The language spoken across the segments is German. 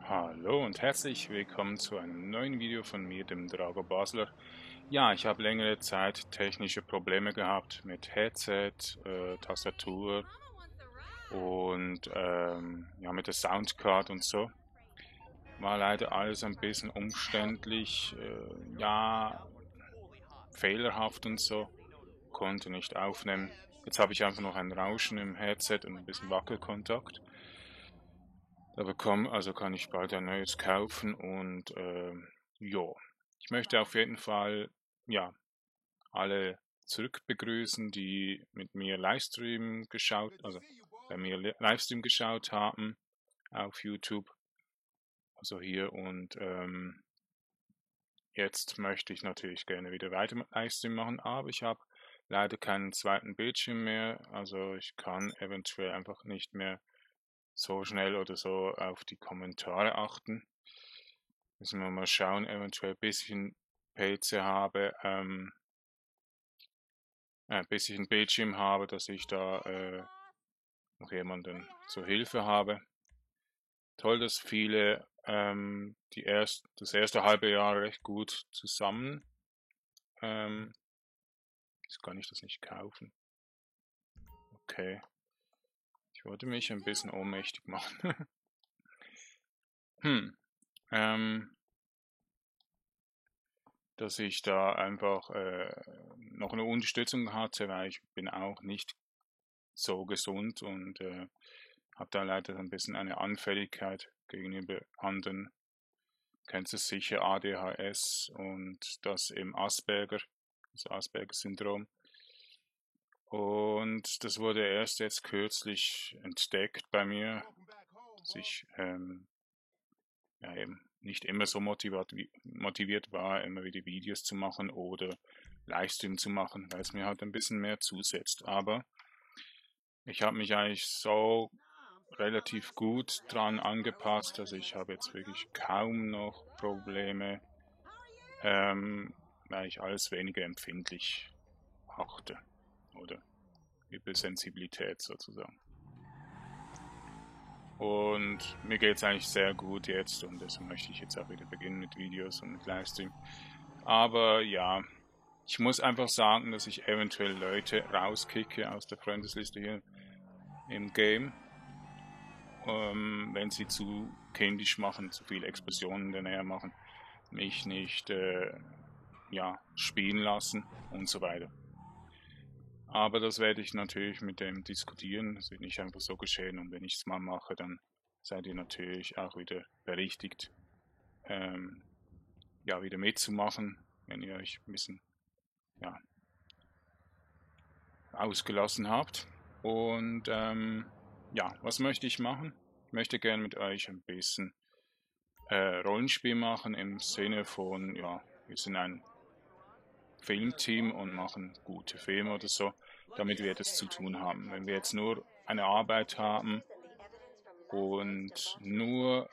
Hallo und herzlich willkommen zu einem neuen Video von mir, dem Drago Basler. Ja, ich habe längere Zeit technische Probleme gehabt mit Headset, Tastatur und ja, mit der Soundcard und so. War leider alles ein bisschen umständlich, ja, fehlerhaft und so, konnte nicht aufnehmen. Jetzt habe ich einfach noch ein Rauschen im Headset und ein bisschen Wackelkontakt. Also kann ich bald ein neues kaufen und ja, ich möchte auf jeden Fall ja alle zurückbegrüßen, die mit mir bei mir Livestream geschaut haben auf YouTube, also hier und jetzt möchte ich natürlich gerne wieder weiter mit Livestream machen, aber ich habe leider keinen zweiten Bildschirm mehr, also ich kann eventuell einfach nicht mehr so schnell oder so auf die Kommentare achten. Müssen wir mal schauen, eventuell bis ich einen PC habe, bis ich einen Bildschirm habe, dass ich da noch jemanden zur Hilfe habe. Toll, dass viele das erste halbe Jahr recht gut zusammen. Jetzt kann ich das nicht kaufen. Okay. Ich wollte mich ein bisschen ohnmächtig machen. ähm, dass ich da einfach noch eine Unterstützung hatte, weil ich bin auch nicht so gesund und habe da leider ein bisschen eine Anfälligkeit gegenüber anderen. Kennst du sicher, ADHS und das im das Asperger-Syndrom. Und das wurde erst jetzt kürzlich entdeckt bei mir, dass ich ja eben nicht immer so motiviert war, immer wieder Videos zu machen oder Livestream zu machen, weil es mir halt ein bisschen mehr zusetzt. Aber ich habe mich eigentlich so relativ gut dran angepasst. Also ich habe jetzt wirklich kaum noch Probleme, weil ich alles weniger empfindlich achte oder Hypersensibilität sozusagen. Und mir geht's eigentlich sehr gut jetzt und deswegen möchte ich jetzt auch wieder beginnen mit Videos und mit Livestream. Aber ja, ich muss einfach sagen, dass ich eventuell Leute rauskicke aus der Freundesliste hier im Game, wenn sie zu kindisch machen, zu viel Explosionen in der Nähe machen, mich nicht ja, spielen lassen und so weiter. Aber das werde ich natürlich mit dem diskutieren. Das wird nicht einfach so geschehen. Und wenn ich es mal mache, dann seid ihr natürlich auch wieder berechtigt, ja, wieder mitzumachen, wenn ihr euch ein bisschen, ja, ausgelassen habt. Und ja, was möchte ich machen? Ich möchte gerne mit euch ein bisschen Rollenspiel machen im Sinne von, ja, wir sind ein Filmteam und machen gute Filme oder so, damit wir das zu tun haben. Wenn wir jetzt nur eine Arbeit haben und nur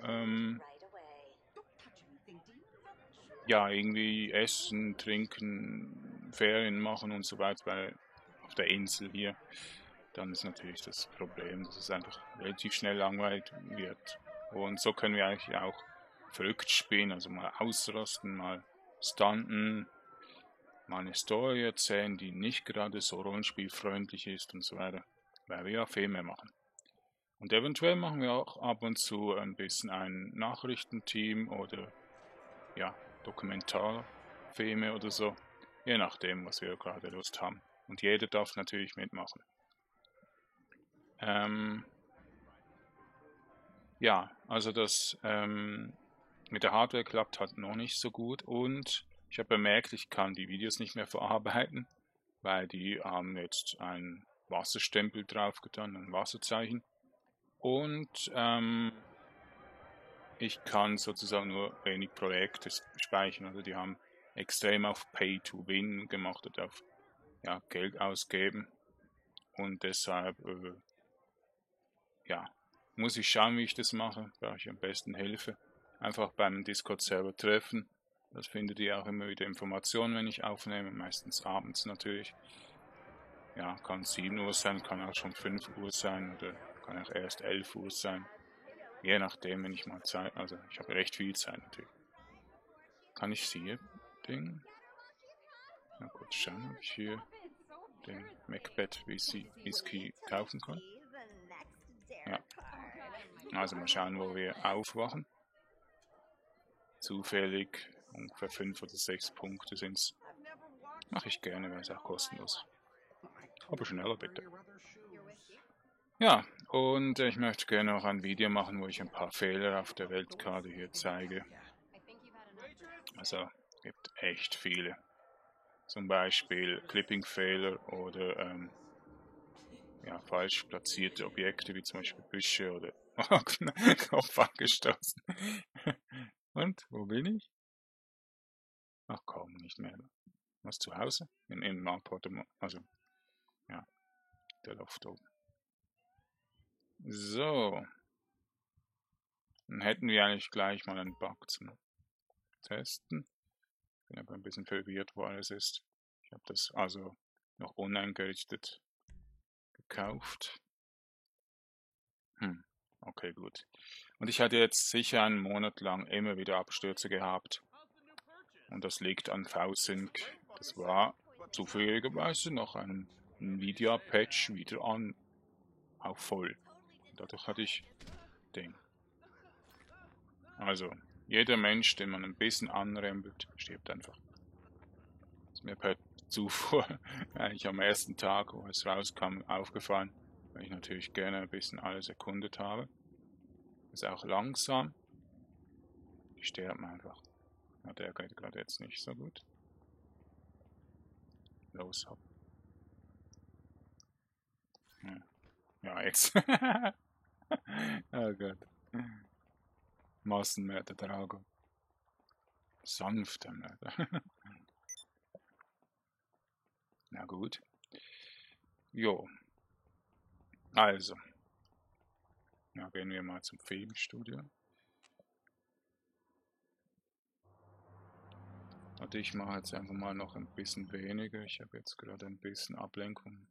ja irgendwie essen, trinken, Ferien machen und so weiter, weil auf der Insel hier, dann ist natürlich das Problem, dass es einfach relativ schnell langweilig wird. Und so können wir eigentlich auch verrückt spielen, also mal ausrasten, mal stunten, mal eine Story erzählen, die nicht gerade so rollenspielfreundlich ist und so weiter, weil wir ja Filme machen. Und eventuell machen wir auch ab und zu ein bisschen ein Nachrichtenteam oder ja, Dokumentarfilme oder so, je nachdem, was wir gerade Lust haben. Und jeder darf natürlich mitmachen. Ja, also das mit der Hardware klappt halt noch nicht so gut und ich habe bemerkt, ich kann die Videos nicht mehr verarbeiten, weil die haben jetzt einen Wasserstempel draufgetan, ein Wasserzeichen. Und ich kann sozusagen nur wenig Projekte speichern. Also die haben extrem auf Pay to Win gemacht und auf ja, Geld ausgeben. Und deshalb ja, muss ich schauen, wie ich das mache. Brauche ich am besten Hilfe. Einfach beim Discord-Server treffen. Das findet ihr auch immer wieder Informationen, wenn ich aufnehme. Meistens abends natürlich. Ja, kann 7 Uhr sein, kann auch schon 5 Uhr sein oder kann auch erst 11 Uhr sein. Je nachdem, wenn ich mal Zeit, also ich habe recht viel Zeit natürlich. Kann ich hier Ding? Mal kurz schauen, ob ich hier den Macbeth Whisky kaufen kann. Ja. Also mal schauen, wo wir aufwachen. Zufällig ungefähr 5 oder 6 Punkte sind es. Mache ich gerne, weil es auch kostenlos. Aber schneller bitte. Ja, und ich möchte gerne noch ein Video machen, wo ich ein paar Fehler auf der Weltkarte hier zeige. Also, es gibt echt viele. Zum Beispiel Clipping-Fehler oder ja, falsch platzierte Objekte, wie zum Beispiel Büsche oder Kopf angestoßen. Und, wo bin ich? Ach komm, nicht mehr. Was, zu Hause? Im Appartement, also, ja, der Loft oben. So. Dann hätten wir eigentlich gleich mal einen Bug zum Testen. Bin aber ein bisschen verwirrt, wo alles ist. Ich habe das also noch uneingerichtet gekauft. Okay, gut. Und ich hatte jetzt sicher einen Monat lang immer wieder Abstürze gehabt. Und das liegt an VSync. Das war zufälligerweise nach einem Nvidia-Patch wieder an, auch voll. Und dadurch hatte ich den. Also, jeder Mensch, den man ein bisschen anrempelt, stirbt einfach. Das ist mir per Zufall eigentlich am ersten Tag, wo es rauskam, aufgefallen, weil ich natürlich gerne ein bisschen alles erkundet habe. Ist auch langsam. Die sterben einfach. Ja, der geht gerade jetzt nicht so gut. Los, hopp. Ja, jetzt. Oh Gott. Massenmörder Drago. Sanfter Mörder. Na gut. Jo. Also. Ja, gehen wir mal zum Filmstudio. Und ich mache jetzt einfach mal noch ein bisschen weniger. Ich habe jetzt gerade ein bisschen Ablenkung.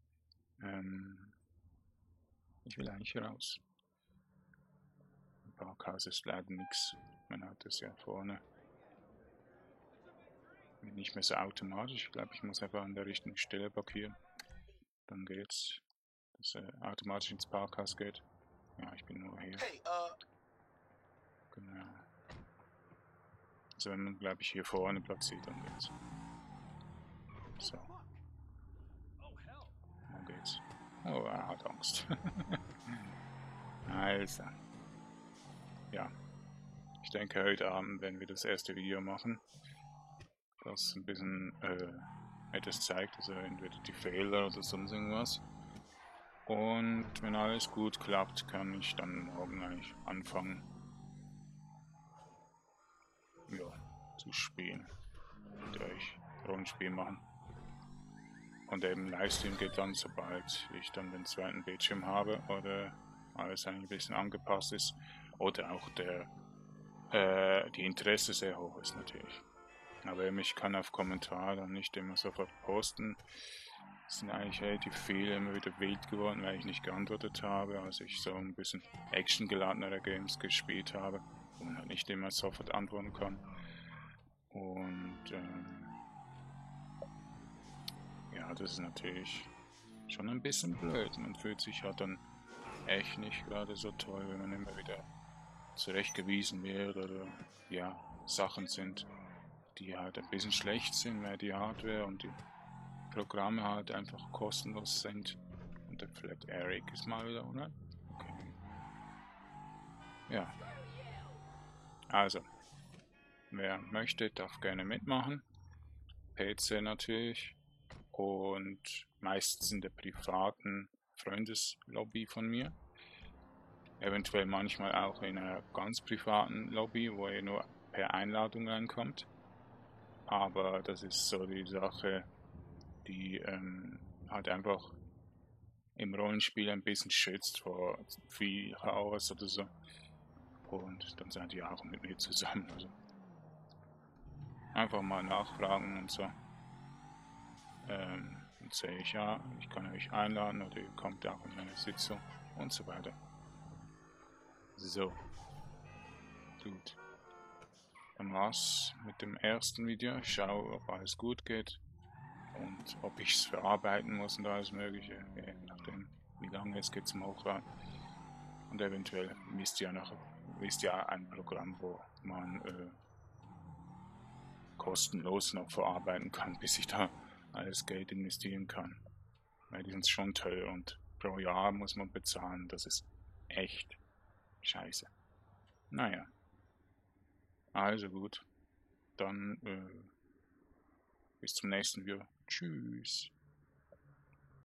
Ich will eigentlich raus. Im Parkhaus ist leider nichts. Man hat es ja vorne. Nicht mehr so automatisch. Ich glaube, ich muss einfach an der richtigen Stelle parkieren. Dann geht's. Dass er automatisch ins Parkhaus geht. Ja, ich bin nur hier. Genau. Also wenn man, glaube ich, hier vorne platziert, dann geht's. So. Dann geht's. Oh, er hat Angst. Also. Ja. Ich denke, heute Abend werden wir das erste Video machen, das ein bisschen etwas zeigt, also entweder die Fehler oder sonst irgendwas. Und wenn alles gut klappt, kann ich dann morgen eigentlich anfangen, ja, zu spielen. Mit euch Rollenspiel machen. Und eben Livestream geht dann, sobald ich dann den zweiten Bildschirm habe oder alles eigentlich ein bisschen angepasst ist. Oder auch die Interesse sehr hoch ist natürlich. Aber ich kann auf Kommentare dann nicht immer sofort posten. Es sind eigentlich relativ viele immer wieder wild geworden, weil ich nicht geantwortet habe, als ich so ein bisschen actiongeladenere Games gespielt habe, wo man halt nicht immer sofort antworten kann. Und ja, das ist natürlich schon ein bisschen blöd. Man fühlt sich halt dann echt nicht gerade so toll, wenn man immer wieder zurechtgewiesen wird oder ja, Sachen sind, die halt ein bisschen schlecht sind, weil die Hardware und die Programme halt einfach kostenlos sind. Und der Flat Eric ist mal wieder, oder? Okay. Ja. Also, wer möchte, darf gerne mitmachen. PC natürlich. Und meistens in der privaten Freundeslobby von mir. Eventuell manchmal auch in einer ganz privaten Lobby, wo ihr nur per Einladung reinkommt. Aber das ist so die Sache, die halt einfach im Rollenspiel ein bisschen schützt vor viel Chaos oder so. Und dann seid ihr auch mit mir zusammen. Also einfach mal nachfragen und so. Dann sehe ich, ja, ich kann euch einladen oder ihr kommt auch in meine Sitzung und so weiter. So, gut. Dann war's mit dem ersten Video. Ich schaue, ob alles gut geht und ob ich es verarbeiten muss und alles Mögliche, je nachdem, wie lange es geht zum Hochladen. Und eventuell wisst ihr ein Programm, wo man kostenlos noch verarbeiten kann, bis ich da alles Geld investieren kann. Weil die sind schon teuer und pro Jahr muss man bezahlen. Das ist echt scheiße. Naja, also gut. Dann bis zum nächsten Video. Tschüss.